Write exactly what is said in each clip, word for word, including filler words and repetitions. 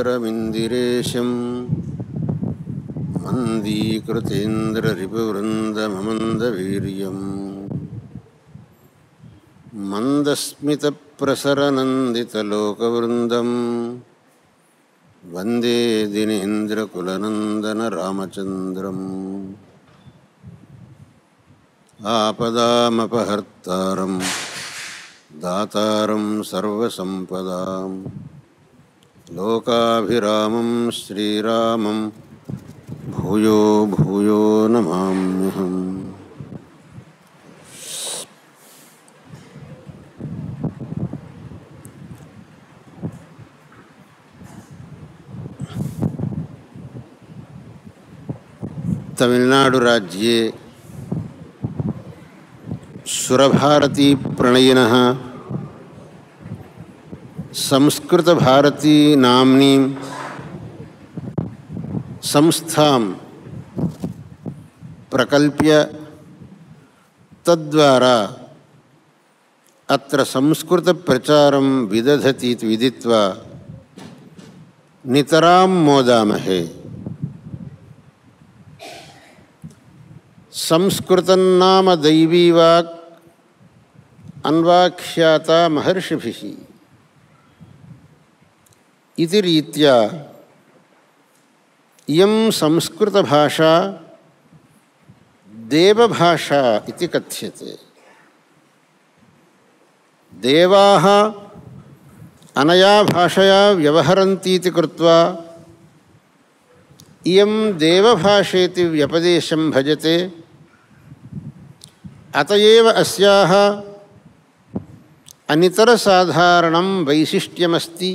सुरवरमिन्दिरेशं मन्दीकृतेन्द्ररिपुवृन्दममन्दवीर्यं मन्दस्मितप्रसरनन्दितलोकवृन्दं वन्दे दिनेन्द्रकुलनन्दनरामचन्द्रम् आपदामपहर्तारं दातारं सर्वसम्पदां लोकाभिरामं श्रीरामं भूयो भूयो नमाम्यहम्. तमिलनाडु राज्ये सुरभारती प्रणयिनः संस्कृत भारती नाम्नी संस्थां प्रकल्प्य तद्वारा अत्र संस्कृत प्रचारं विदधति इति विदित्वा नितरां मोदामहे. संस्कृतं नाम दैवी वाक् अन्वाख्याता महर्षिभिः इति रीत्या इयं संस्कृतभाषा देवभाषा इति कथ्यते. देवाः अनया भाषया व्यवहरन्ति इति कृत्वा इयं देवभाषेति व्यपदेशं भजते. अतएव अस्याः अनितरसाधारणं वैशिष्ट्यमस्ति.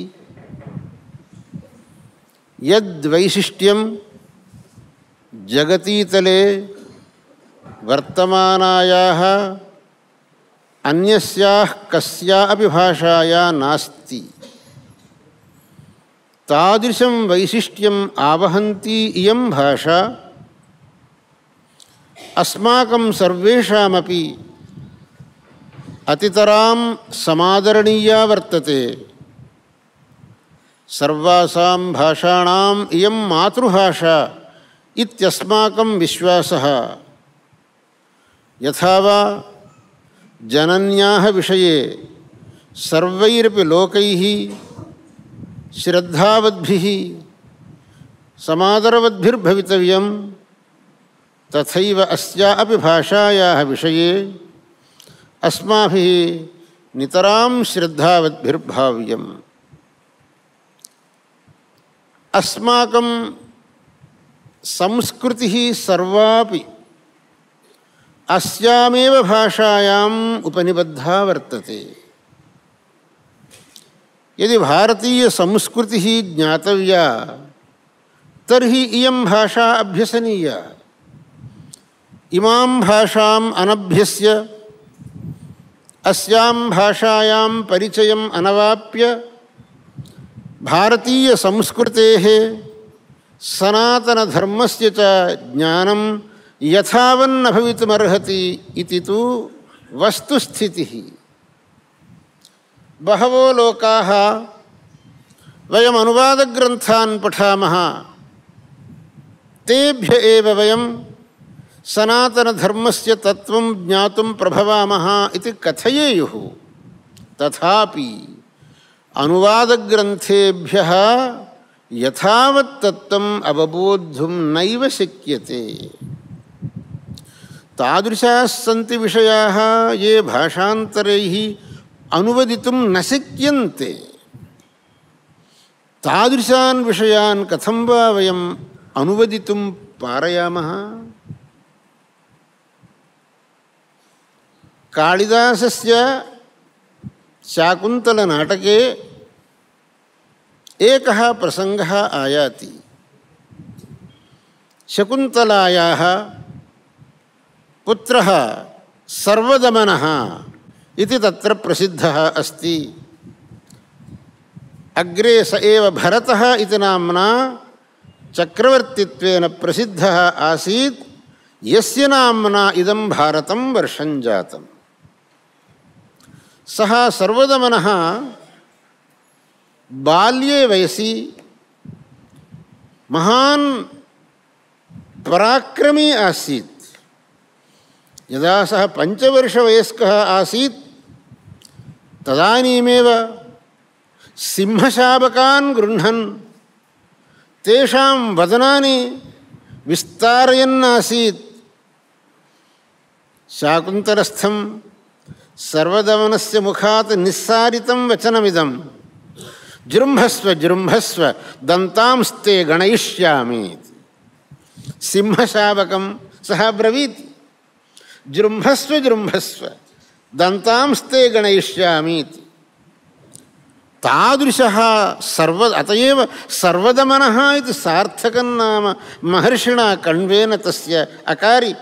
यद्वैशिष्ट्यं जगतीतले वर्तमानायाः अन्यस्याः कस्यापि भाषाया नास्ति. तादृशं वैशिष्ट्यम् आवहन्ती इयं भाषा अस्माकं सर्वेषामपि अतितरां समादरणीया वर्तते. सर्वासां भाषाणाम् इयं मातृभाषा इत्यस्माकं विश्वासः. यथा वा जनन्याः विषये सर्वैरपि लोकैः श्रद्धावद्भिः समादरवद्भिर्भवितव्यं, तथैव अस्यापि भाषायाः विषये अस्माभिः नितरां श्रद्धावद्भिर्भाव्यम्. अस्माकं संस्कृतिः सर्वापि अस्यामेव भाषायाम् उपनिबद्धा वर्तते. यदि भारतीयसंस्कृतिः ज्ञातव्या तर्हि इयं भाषा अभ्यसनीया. इमां भाषाम् अनभ्यस्य अस्यां भाषायां परिचयम् अनवाप्य भारतीयसंस्कृतेः सनातनधर्मस्य च ज्ञानं यथावन्न भवितुमर्हति इति तु वस्तुस्थितिः. बहवो लोकाः वयम् अनुवादग्रन्थान् पठामः, तेभ्य एव वयं सनातनधर्मस्य तत्त्वं ज्ञातुं प्रभवामः इति कथयेयुः. तथापि अनुवादग्रन्थेभ्यः यथावत् तत्त्वम् अवबोद्धुं नैव शक्यते. तादृशाः सन्ति विषयाः ये भाषान्तरैः अनुवदितुं न शक्यन्ते. तादृशान् विषयान् कथं वा वयम् अनुवदितुं पारयामः? कालिदासस्य शाकुन्तलनाटके एकः प्रसङ्गः आयाति. शकुन्तलायाः पुत्रः सर्वदमनः इति तत्र प्रसिद्धः अस्ति. अग्रे स एव भरतः इति नाम्ना चक्रवर्तित्वेन प्रसिद्धः आसीत्, यस्य नाम्ना इदं भारतं वर्षं जातम्. सः सर्वदमनः बाल्ये वयसि महान् पराक्रमी आसीत्। यदा सः पञ्चवर्षवयस्कः आसीत् तदानीमेव सिंहशाबकान् गृह्णन् तेषां वदनानि विस्तारयन्नासीत्। शाकुन्तलस्थं सर्वदमनस्य मुखात् निस्सारितं वचनमिदं जृम्भस्व जृम्भस्व दन्तांस्ते गणयिष्यामि। सिंहशाबकं सः ब्रवीत्, जृम्भस्व जृम्भस्व दन्तांस्ते गणयिष्यामि। तादृशः सर्व अत एव सर्वदमनः इति सार्थकं नाम महर्षिणा कण्वेन तस्य अकारि।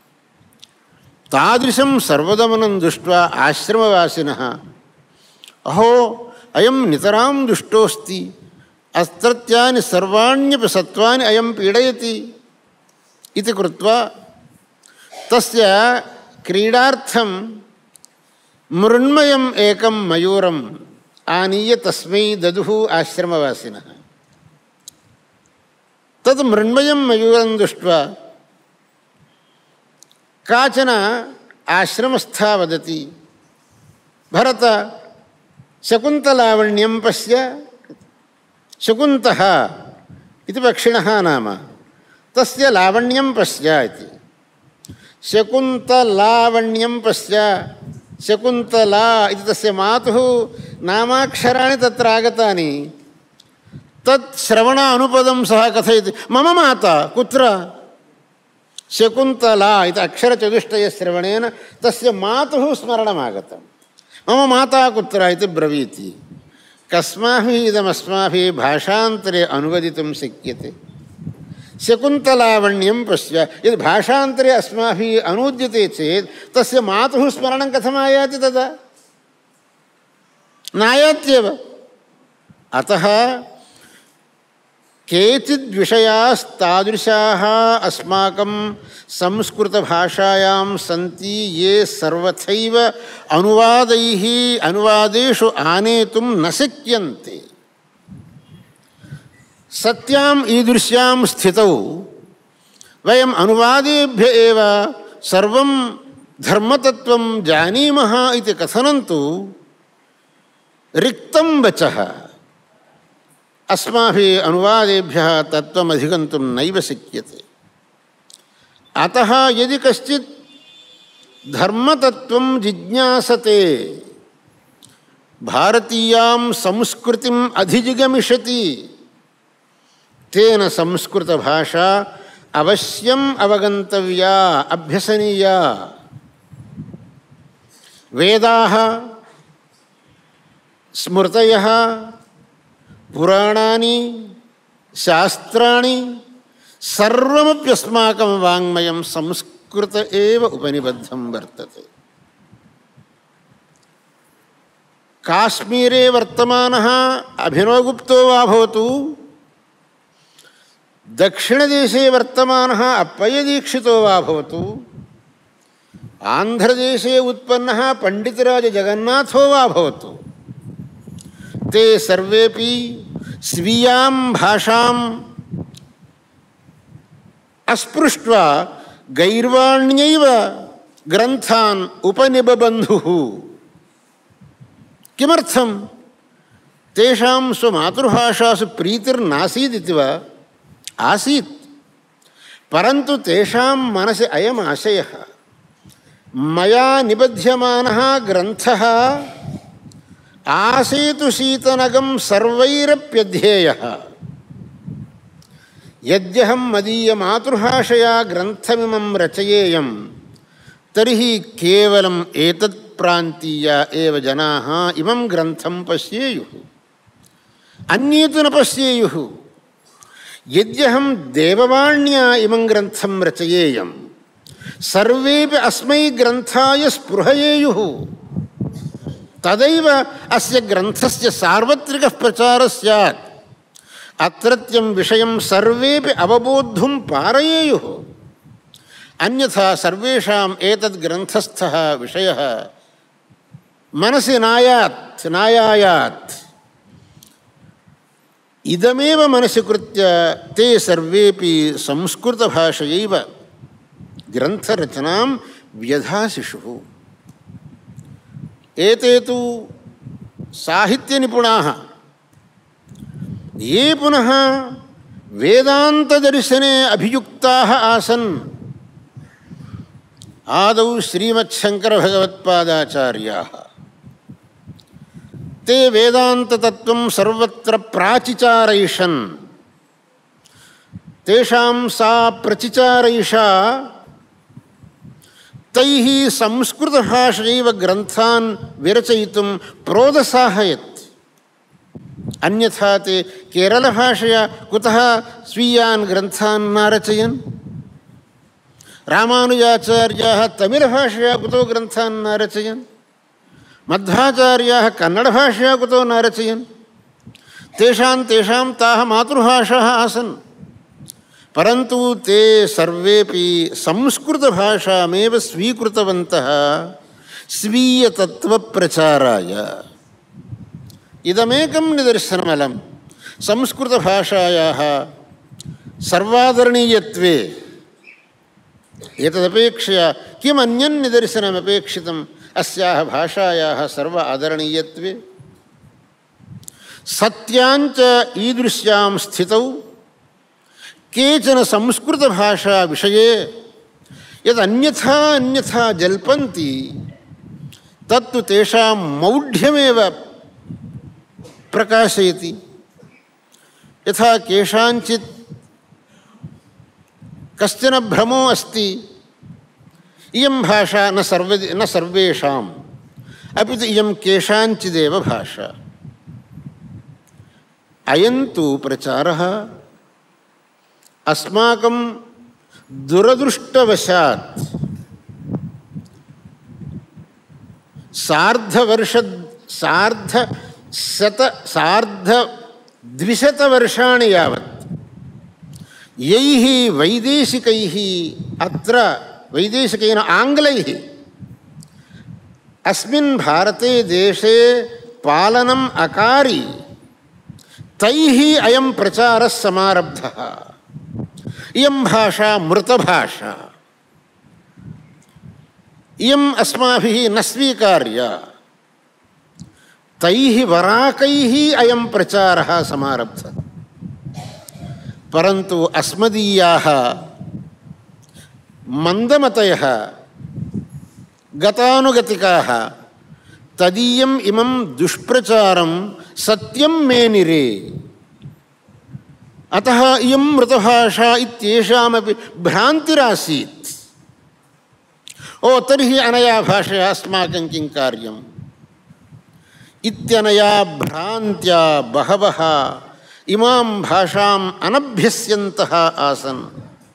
तादृशं सर्वदमनं दृष्ट्वा आश्रमवासिनः अहो अयं नितरां दुष्टोऽस्ति, अत्रत्यानि सर्वाण्यपि सत्त्वानि अयं पीडयति इति कृत्वा तस्य क्रीडार्थं मृण्मयम् एकं मयूरम् आनीय तस्मै ददुः आश्रमवासिनः। तद् मृण्मयं मयूरं दृष्ट्वा काचन आश्रमस्था वदति, भरत शकुन्तलावण्यं पश्य। शकुन्तः इति पक्षिणः नाम, तस्य लावण्यं पश्य इति। शकुन्तलावण्यं पश्य, शकुन्तला इति तस्य मातुः नामाक्षराणि तत्र आगतानि। तत् श्रवण अनुपदं सः कथयति, मम माता कुत्र? शकुन्तला इति अक्षरचतुष्टयश्रवणेन तस्य मातुः स्मरणमागतं। मम माता कुत्र इति ब्रवीति। कस्माभिः इदमस्माभिः भाषान्तरे अनुवदितुं शक्यते? शकुन्तलावण्यं पश्य, यदि भाषान्तरे अस्माभिः अनूद्यते चेत् तस्य मातुः स्मरणं कथमायाति? तदा नायात्येव। अतः केचिद्विषयास्तादृशाः अस्माकं संस्कृतभाषायां सन्ति ये सर्वथैव अनुवादैः अनुवादेषु आनेतुं न शक्यन्ते। सत्याम् ईदृश्यां स्थितौ वयम् अनुवादेभ्य एव सर्वं धर्मतत्त्वं जानीमः इति कथनं तु रिक्तं वचः। अस्माभिः अनुवादेभ्यः तत्त्वम् अधिगन्तुं नैव शक्यते। अतः यदि कश्चित् धर्मतत्त्वं जिज्ञासते, भारतीयां संस्कृतिम् अधिजिगमिषति, तेन संस्कृतभाषा अवश्यम् अवगन्तव्या, अभ्यसनीया। वेदाः, स्मृतयः, पुराणानि, शास्त्राणि सर्वमप्यस्माकं वाङ्मयं संस्कृत एव उपनिबद्धं वर्तते। काश्मीरे वर्तमानः अभिनवगुप्तो वा भवतु, दक्षिणदेशे वर्तमानः अप्पयदीक्षितो वा भवतु, आन्ध्रदेशे उत्पन्नः पण्डितराजजगन्नाथो वा भवतु, ते सर्वेपि स्वीयां भाषाम् अस्पृष्ट्वा गैर्वाण्यैव ग्रन्थान् उपनिबबन्धुः। किमर्थं? तेषां स्वमातृभाषासु प्रीतिर्नासीदिति वा? आसीत्, परन्तु तेषां मनसि अयम् आशयः, मया निबध्यमानः ग्रन्थः आसेतु शीतनगं सर्वैरप्यध्येयः। यद्यहं मदीयमातृभाषया ग्रन्थमिमं रचयेयं तर्हि केवलम् एतत् प्रान्तीया एव जनाः इमं ग्रन्थं पश्येयुः, अन्ये तु न पश्येयुः। यद्यहं देववाण्या इमं ग्रन्थं रचयेयं सर्वेपि अस्मै ग्रन्थाय स्पृहयेयुः, तदैव अस्य ग्रन्थस्य सार्वत्रिकः प्रचारः स्यात्, अत्रत्यं विषयं सर्वेपि अवबोद्धुं पारयेयुः। अन्यथा सर्वेषाम् एतद् ग्रन्थस्थः विषयः मनसि नायात् नायायात्। ఇదమేవ మనసి కృత్య తే సర్వేపి సంస్కృతభాషయైవ గ్రంథరచనాం వ్యధాశిషుః. ఏతే తు సాహిత్యనిపుణాః ఏ పునః వేదాంతదర్శనే అభియుక్తాః ఆసన్. ఆదౌ శ్రీమచ్చంకరభగవత్పాదాచార్యాः తే వేదాంతతత్వం సర్వత్ర ప్రాచిచారయిషన్. తేషాం సా ప్రచిచారయిషా తైః సంస్కృతభాషయైవ గ్రంథాన్ విరచయితుం ప్రోదసాహయత్. అన్యథా తే కేరళభాషయా కుతః స్వీయాన్ గ్రంథాన్ నారచయన్. రామానుజాచార్యాः తమిళభాషయా కుతో గ్రంథాన్ నారచయన్. మధ్వాచార్యాः కన్నడభాషయా కుతో నారచయన్. తేషాం తేషాం తాः మాతృభాషాः ఆసన్. పరంతు తే సర్వేపి సంస్కృతభాషామేవ స్వీకృతవంతః స్వీయతత్వప్రచారాయ. ఇదమేకం నిదర్శనమలం సంస్కృతభాషాయాः సర్వాదరణీయత్వే. ఏతదపేక్షయా కిమన్యన్ నిదర్శనమపేక్షితం అస్యాః భాషాయాः సర్వ ఆదరణీయత్వే. సత్యాంచ ఈదృశ్యాం స్థితౌ కేచన సంస్కృతభాషా విషయే యదన్యథా అన్యథా జల్పంతి తత్తు తేషాం మౌఢ్యమేవ ప్రకాశయతి. యథా కేషాంచిత్ కశ్చన భ్రమో అస్తి ఇయం భాషా న సర్వ న సర్వేషాం అపి తు ఇయం కేషాంచిదేవ భాషా. అయం తు ప్రచారః అస్మాకం దురదృష్టవశాత్ సార్ధవర్ష సార్ధ శత సార్ధ ద్విశతవర్షాణి యావత్ యైః వైదేశికైః అత్ర వైదేశికైన ఆంగ్లైః అస్మిన్ భారతే దేశే పాలనం అకారి తైః అయం ప్రచారः సమారబ్ధः. ఇయం భాషా మృతభాషా. ఇయం అస్మాభిః న స్వీకార్య. తైః వరాకైః అయం ప్రచారः సమారబ్ధः. పరంతు అస్మదీయాः మందమతయः గతానుగతికాः తదీయం ఇమం దుష్ప్రచారం సత్యం మేనిరే. అతః ఇయం మృతభాషా ఇత్యేషామపి భ్రాంతిరాసీత్. ఓ తర్హి అనయా భాషయా అస్మాకం కిం కార్యం ఇత్యనయా భ్రాంత్యా బహవః ఇమాం భాషాం అనభ్యస్యంతః ఆసన్.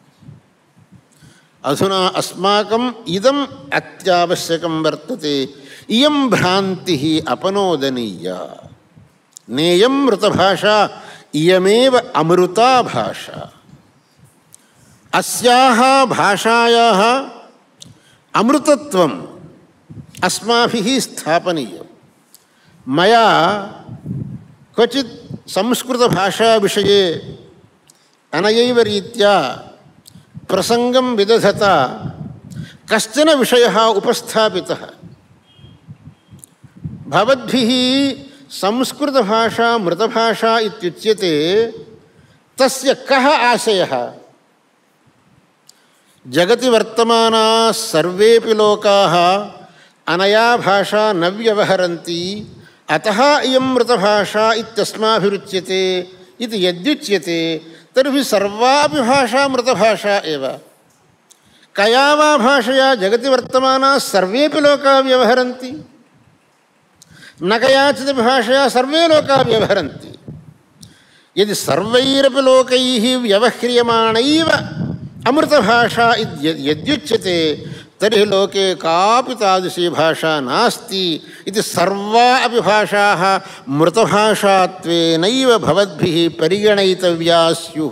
అధునా అస్మాకం ఇదం అత్యావశ్యకం వర్తతే. ఇయం భ్రాంతిః అపనోదనీయా. నేయం మృతభాషా ఇయమేవ అమృతా భాషా. అస్యాః భాషాయాः అమృతత్వం అస్మాభిः స్థాపనీయం. మయా క్వచిత్ సంస్కృతభాషా విషయే అనయైవ రీత్యా ప్రసంగం విదధత కశ్చన విషయः ఉపస్థాపితः. భవద్భిः సంస్కృతభాషా మృతభాషా ఇత్యుచ్యతే. తస్య కః ఆశయः? జగతి వర్తమానాः సర్వేపి లోకాः అనయా భాషా న వ్యవహరంతి అతః ఇయం మృతభాషా ఇత్యస్మాభిరుచ్యతే ఇది యద్యుచ్యతే తర్हि సర్వాపి భాషా మృతభాషా ఏవ. కయా వా భాషయా జగతి వర్తమానాः సర్వేపి లోకాः వ్యవహరంతి న కయాచిద్ భాషయా సర్వే లోకాः వ్యవహరంతి. యది సర్వైరపి లోకైః వ్యవహ్రియమాణైవ అమృతభాషా యద్యుచ్యతే తర్हि లోకే కాపి తాదృశీ భాషా నాస్తి ఇది సర్వా అపి భాషాः మృతభాషాత్వేనైవ భవద్భిः పరిగణయితవ్యా స్యుః.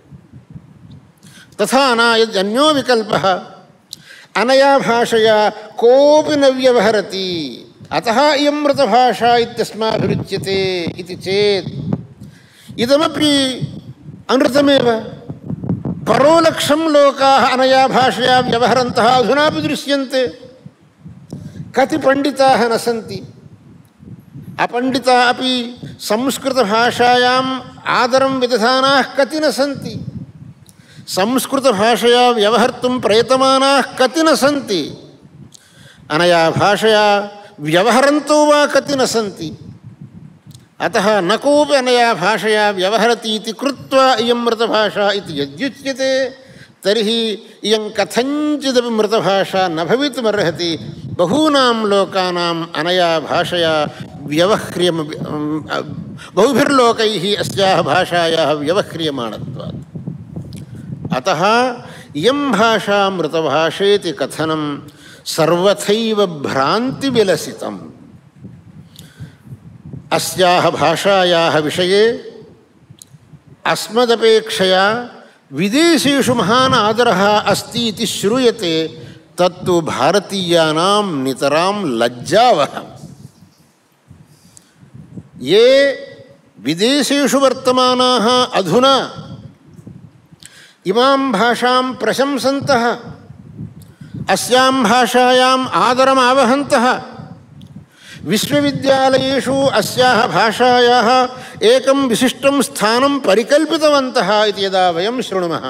తథా న యదన్యో వికల్పः అనయా భాషయా కోపి న వ్యవహరతి అతః ఇయం మృతభాషా ఇత్యస్మాభిరుచ్యతే ఇది చేత్ इदमपि अनृतमेव। परोलक्षं लोकाः अनया भाषया व्यवहरन्तः अधुनापि दृश्यन्ते। कति पण्डिताः न सन्ति, अपण्डिताः अपि संस्कृतभाषायाम् आदरं विदधानाः कति न सन्ति, संस्कृतभाषया व्यवहर्तुं प्रयतमानाः कति न सन्ति, अनया भाषया व्यवहरन्तो वा कति न सन्ति। अतः न कोऽपि अनया भाषया व्यवहरति इति कृत्वा इयं मृतभाषा इति यद्युच्यते तर्हि इयं कथञ्चिदपि मृतभाषा न भवितुमर्हति। बहूनां लोकानाम् अनया भाषया व्यवह्रियम बहुभिर्लोकैः अस्याः भाषायाः व्यवह्रियमाणत्वात्। अतः इयं भाषा मृतभाषेति कथनं सर्वथैव भ्रान्तिविलसितम्। अस्याः भाषायाः विषये अस्मदपेक्षया विदेशेषु महान् आदरः अस्ति इति श्रूयते। तत्तु भारतीयानां नितरां लज्जावहम्। ये विदेशेषु वर्तमानाः अधुना इमां भाषां प्रशंसन्तः, अस्यां भाषायाम् आदरम् आवहन्तः, विश्वविद्यालयेषु अस्याः भाषायाः एकं विशिष्टं स्थानं परिकल्पितवन्तः इति यदा वयं शृणुमः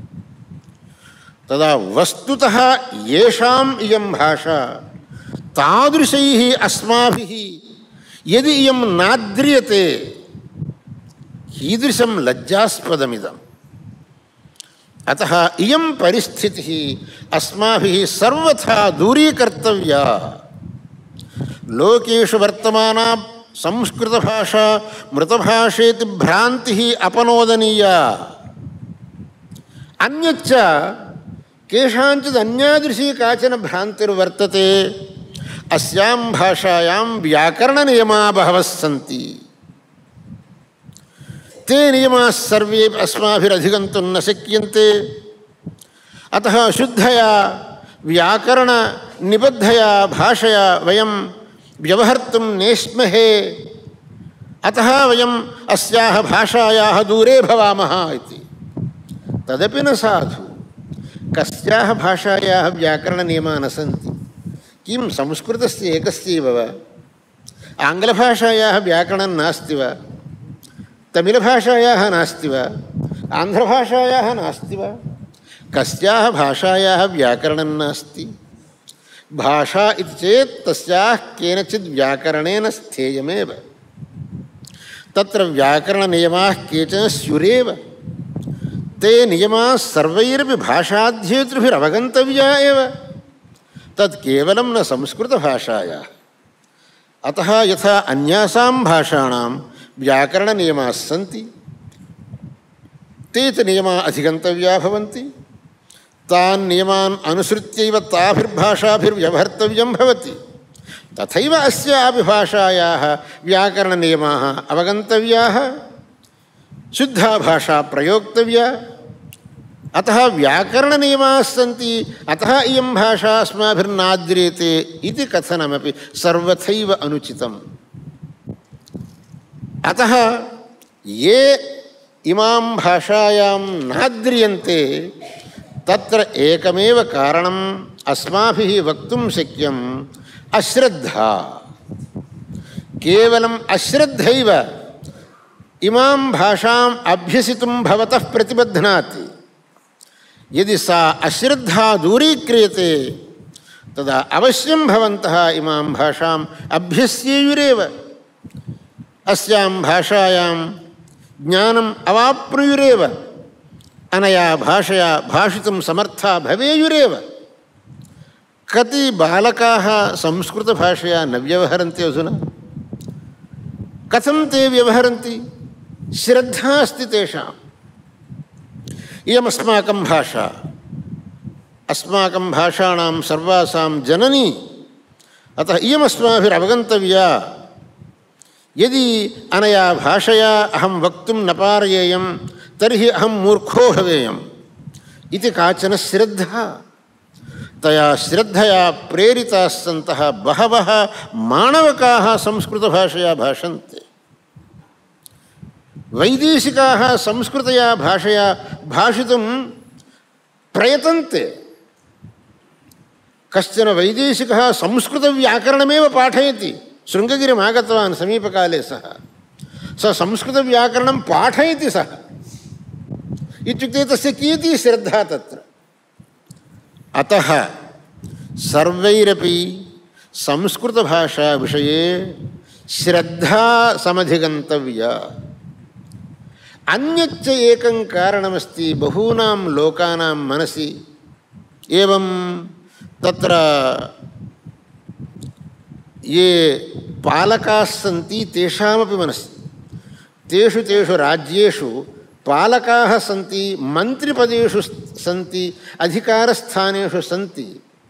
तदा वस्तुतः येषाम् इयं भाषा तादृशैः अस्माभिः यदि इयं नाद्रियते कीदृशं लज्जास्पदमिदम्। अतः इयं परिस्थितिः अस्माभिः सर्वथा दूरीकर्तव्या। लोकेषु वर्तमाना संस्कृतभाषा मृतभाषेति भ्रान्तिः अपनोदनीया। अन्यच्च केषाञ्चित् अन्यादृशी काचन भ्रान्तिर्वर्तते। अस्यां भाषायां व्याकरणनियमाः बहवः सन्ति। ते नियमाः सर्वे अस्माभिरधिगन्तुं न शक्यन्ते। अतः शुद्धया व्याकरणनिबद्धया भाषया वयं व्यवहर्तुं नेष्महे। अतः वयम् अस्याः भाषायाः दूरे भवामः इति। तदपि न साधु। कस्याः भाषायाः व्याकरणनियमाः न सन्ति? किं संस्कृतस्य एकस्यैव वा? आङ्ग्लभाषायाः व्याकरणं नास्ति वा? तमिळभाषायाः नास्ति वा? आन्ध्रभाषायाः नास्ति वा? कस्याः भाषायाः व्याकरणं नास्ति? भाषा इति चेत् तस्याः केनचित् व्याकरणेन स्थेयमेव। तत्र व्याकरणनियमाः केचन स्युरेव। ते नियमाः सर्वैरपि भाषाध्येतृभिरवगन्तव्या एव। तत् केवलं न संस्कृतभाषायाः। अतः यथा अन्यासां भाषाणां व्याकरणनियमाः सन्ति, ते च नियमाः अधिगन्तव्याः भवन्ति। तान् नियमान् अनुसृत्यैव ताभिर्भाषाभिर्व्यवहर्तव्यं भवति। तथैव अस्यापि भाषायाः व्याकरणनियमाः अवगन्तव्याः, शुद्धा भाषा प्रयोक्तव्या। अतः व्याकरणनियमाः सन्ति, अतः इयं भाषा अस्माभिर्नाद्रियते इति कथनमपि सर्वथैव अनुचितम्। अतः ये इमां भाषायां नाद्रियन्ते तत्र एकमेव कारणम् अस्माभिः वक्तुं शक्यम्, अश्रद्धा। केवलम् अश्रद्धैव इमां भाषाम् अभ्यसितुं भवतः प्रतिबध्नाति। यदि सा अश्रद्धा दूरीक्रियते तदा अवश्यं भवन्तः इमां भाषाम् अभ्यस्येयुरेव। अस्यां भाषायां ज्ञानम् अवाप्नुयुरेव। अनया भाषया भाषितुं समर्था भवेयुरेव। कति बालकाः संस्कृतभाषया न व्यवहरन्ति अधुना? कथं ते व्यवहरन्ति? श्रद्धा अस्ति तेषाम्। इयमस्माकं भाषा, अस्माकं भाषाणां सर्वासां जननी। अतः इयमस्माभिरवगन्तव्या। यदि अनया भाषया अहं वक्तुं न पारयेयं तर्हि अहं मूर्खो भवेयम् इति काचन श्रद्धा। तया श्रद्धया प्रेरिताः सन्तः बहवः माणवकाः संस्कृतभाषया भाषन्ते। వైదేశికాः సంస్కృతయా భాషయా భాషితుం ప్రయతంతే. కశ్చన వైదేశికः సంస్కృతవ్యాకరణమేవ పాఠయతి. శృంగగిరిम् ఆగतवान् సమీపకాలే సः స సంస్కృతవ్యాకరణం పాఠయతి సः. ఇత్యుక్తే తస్య కియతి శ్రద్ధా తత్ర. అతః సర్వైరపి సంస్కృతభాషా విషయే శ్రద్ధా సమధిగంతవ్యా. అన్యచ్చ ఏకం కారణమస్తి బహూనాం లోకానాం మనసి. ఏవం తత్ర ఏ పాలకాः సంతి తేషామపి మనసి. తేషు తేషు రాజ్యేషు పాలకాः సంతి, మంత్రిపదేషు సంతి, అధికారస్థానేషు సంతి.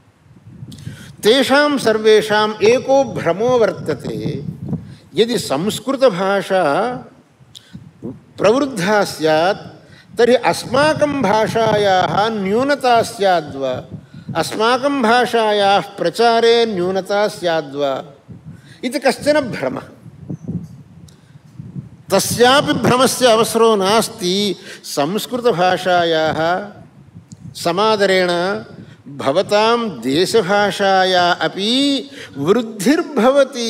తేషాం సర్వేషాం ఏకో భ్రమో వర్తతే. యది సంస్కృతభాషా ప్రవృద్ధా స్యాత్ తర్హి అస్మాకం భాషాయాः న్యూనతా స్యాద్వా, అస్మాకం భాషాయాः ప్రచారే న్యూనతా స్యాద్వా ఇది కశ్చన భ్రమः. తస్యాపి భ్రమస్య అవసరో నాస్తి. సంస్కృతభాషాయాः సమాదరేణ భవతాం దేశభాషాయా అపి వృద్ధిర్భవతి.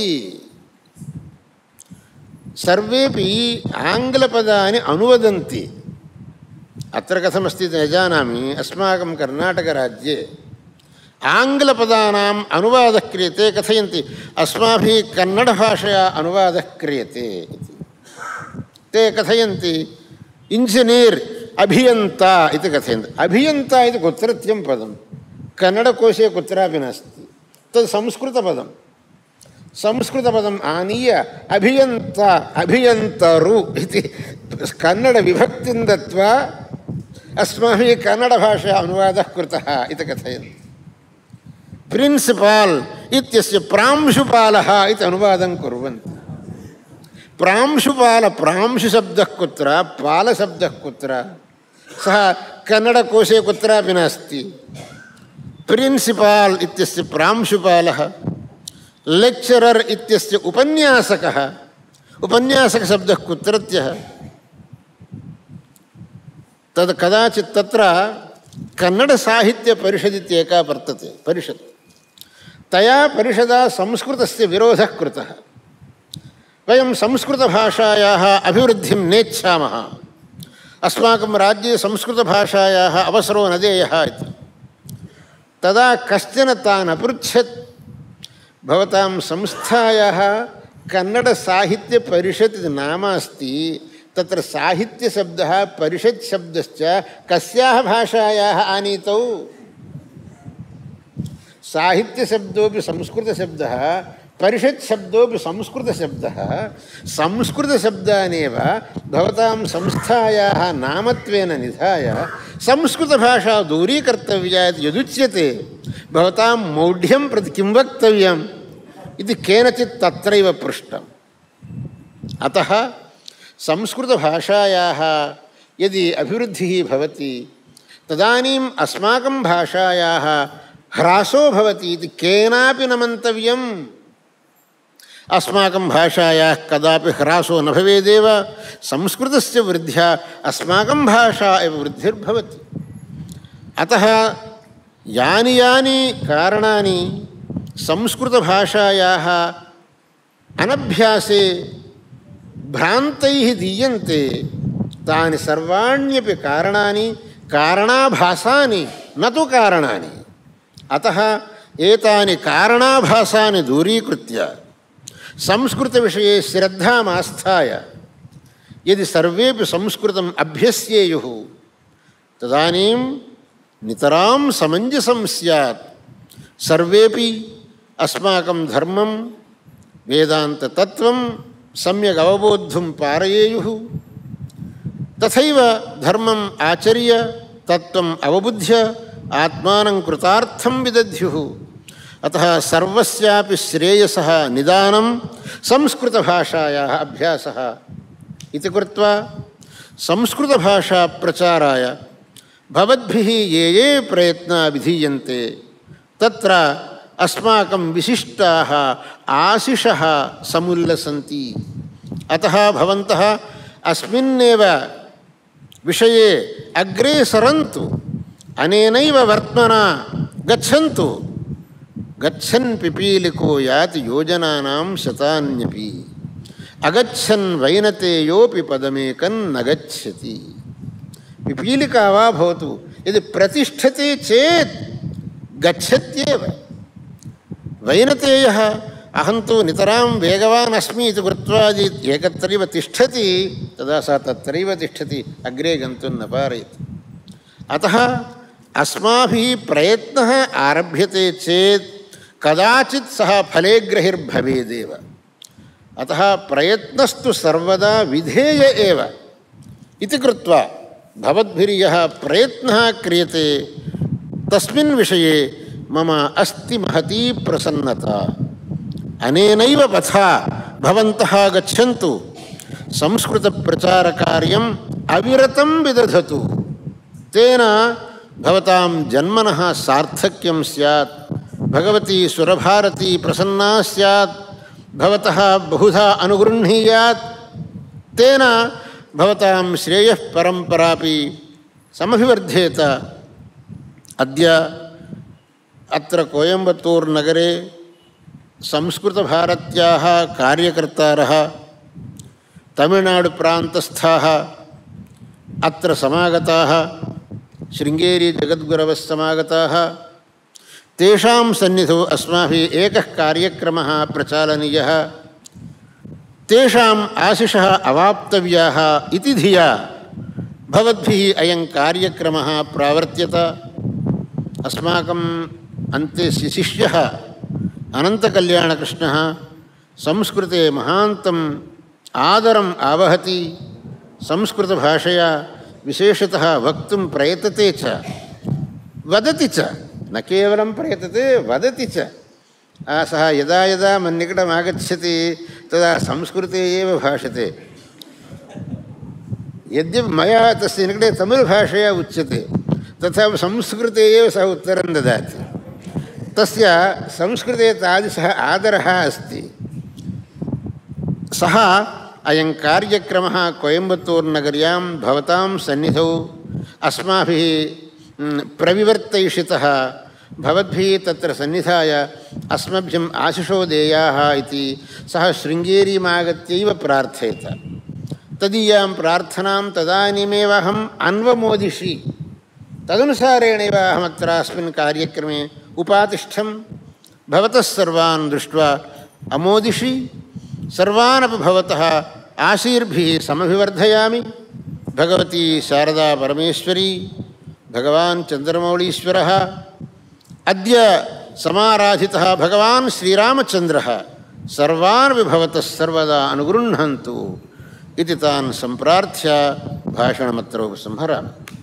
సర్వేపి ఆంగ్లపదాని అనువదంతి. అత్ర కథమస్తి न जानामि. अस्माकं कर्नाटकराज्ये आङ्ग्लपदानाम् अनुवादः क्रियते. कथयन्ति अस्माभिः कन्नडभाषया अनुवादः क्रियते. ते कथयन्ति इंजिनियर् अभियन्ता इति कथयन्ति. अभियन्ता इति कुत्रत्यं पदं कन्नडकोशे कुत्रापि नास्ति. तद् संस्कृतपदं. संस्कृतपदम् आनीय अभियन्ता अभियन्तरु इति कन्नडविभक्तिं दत्वा अस्माभिः कन्नडभाषया अनुवादः कृतः इति कथयन्ति. प्रिन्सिपाल् इत्यस्य प्रांशुपालः इति अनुवादं कुर्वन्ति. प्रांशुपाल प्रांशुशब्दः कुत्र, पालशब्दः कुत्र, सः कन्नडकोशे कुत्रापि नास्ति. प्रिन्सिपाल् इत्यस्य प्रांशुपालः, लेक्चरर् इत्यस्य उपन्यासकः, उपन्यासकशब्दः कुत्रत्यः. तद् कदाचित् तत्र कन्नडसाहित्यपरिषद् इत्येका वर्तते परिषत्. तया परिषदा संस्कृतस्य विरोधः कृतः. वयं संस्कृतभाषायाः अभिवृद्धिं नेच्छामः, अस्माकं राज्ये संस्कृतभाषायाः अवसरो न देयः इति. तदा कश्चन तान् अपृच्छत्, भवतां संस्थायाः कन्नडसाहित्यपरिषत् इति नाम अस्ति, तत्र साहित्यशब्दः परिषत्शब्दश्च कस्याः भाषायाः आनीतौ? साहित्यशब्दोऽपि संस्कृतशब्दः, परिषत्शब्दोऽपि संस्कृतशब्दः. संस्कृतशब्दानेव भवतां संस्थायाः नामत्वेन निधाय संस्कृतभाषा दूरीकर्तव्या इति यदुच्यते, भवतां मौढ्यं प्रति किं वक्तव्यम् इति केनचित् तत्रैव पृष्टम्. अतः संस्कृतभाषायाः यदि अभिवृद्धिः भवति तदानीम् अस्माकं भाषायाः ह्रासो भवति इति केनापि न मन्तव्यम्. अस्माकं भाषायाः कदापि ह्रासो न भवेदेव. संस्कृतस्य वृद्ध्या अस्माकं भाषा एव वृद्धिर्भवति. अतः यानि यानि कारणानि संस्कृतभाषायाः अनभ्यासे भ्रान्तैः दीयन्ते, तानि सर्वाण्यपि कारणानि कारणाभासानि न तु कारणानि. अतः एतानि कारणाभासानि दूरीकृत्य संस्कृतविषये श्रद्धामास्थाय यदि सर्वेपि संस्कृतम् अभ्यस्येयुः तदानीं नितरां समञ्जसं स्यात्. सर्वेपि अस्माकं धर्मं वेदान्ततत्त्वं सम्यक् अवबोद्धुं पारयेयुः. तथैव धर्मम् आचर्य तत्त्वम् अवबुध्य आत्मानं कृतार्थं विदध्युः. अतः सर्वस्यापि श्रेयसः निदानं संस्कृतभाषायाः अभ्यासः इति कृत्वा संस्कृतभाषाप्रचाराय भवद्भिः ये ये प्रयत्नाः विधीयन्ते तत्र अस्माकं विशिष्टाः आशिषः समुल्लसन्ति. अतः भवन्तः अस्मिन्नेव विषये अग्रे सरन्तु अनेनैव वर्त्मना गच्छन्तु गच्छन् पिपीलिको याति योजनानां शतान्यपि अगच्छन् वैनतेयोपि पदमेकं न गच्छति। पिपीलिका वा भवतु यदि प्रतिष्ठते चेत् गच्छत्येव। वैनतेयः अहं तु नितरां वेगवान् अस्मि इति कृत्वा एकत्रैव तिष्ठति तदा सा तत्रैव तिष्ठति, अग्रे गन्तुं न पारयति। अतः अस्माभिः प्रयत्नः आरभ्यते चेत् कदाचित् सः फलेग्रहिर्भवेदेव। अतः प्रयत्नस्तु सर्वदा विधेय एव इति कृत्वा भवद्भिर्यः प्रयत्नः क्रियते तस्मिन् विषये मम अस्ति महती प्रसन्नता। अनेनैव पथा भवन्तः गच्छन्तु संस्कृतप्रचारकार्यम् अविरतं विदधतु। तेन भवतां जन्मनः सार्थक्यं स्यात्, भगवती सुरभारती प्रसन्ना स्यात्, भवतः बहुधा अनुगृह्णीयात्, तेन भवतां श्रेयः परम्परापि समभिवर्धेत। अद्य अत्र कोयम्बत्तूर् नगरे संस्कृतभारत्याः कार्यकर्तारः तमिळ्नाडुप्रान्तस्थाः अत्र समागताः, शृङ्गेरी जगद्गुरवः समागताः। तेषां सन्निधौ अस्माभिः एकः कार्यक्रमः प्रचालनीयः, तेषाम् आशिषः अवाप्तव्याः इति धिया भवद्भिः अयं कार्यक्रमः प्रावर्त्यत। अस्माकम् अन्ते शिष्यः अनन्तकल्याणकृष्णः संस्कृते महान्तम् आदरम् आवहति, संस्कृतभाषया विशेषतः वक्तुं प्रयतते च वदति च, न केवलं प्रयतते वदति च। सः यदा यदा मन्निकटम् आगच्छति तदा संस्कृते एव भाषते। यद्यपि मया तस्य निकटे तमिळ्भाषया उच्यते तथापि संस्कृते एव सः उत्तरं ददाति। तस्य संस्कृते तादृशः आदरः अस्ति। सः अयं कार्यक्रमः कोयम्बत्तूर्नगर्यां भवतां सन्निधौ अस्माभिः प्रविवर्तयिषितः, भवद्भिः तत्र सन्निधाय अस्मभ्यम् आशिषो देयाः इति सः शृङ्गेरीमागत्यैव प्रार्थयत। तदीयां प्रार्थनां तदानीमेव अहम् अन्वमोदिषि, तदनुसारेणैव अहमत्र अस्मिन् कार्यक्रमे उपातिष्ठं। भवतः सर्वान् दृष्ट्वा अमोदिषि, सर्वानपि भवतः आशीर्भिः समभिवर्धयामि। भगवती शारदा परमेश्वरी, भगवान् चन्द्रमौळीश्वरः, अद्य समाराधितः भगवान् श्रीरामचन्द्रः सर्वान् भवतः सर्वदा अनुगृह्णन्तु इति तान् सम्प्रार्थ्य भाषणमत्र उपसंहरामि।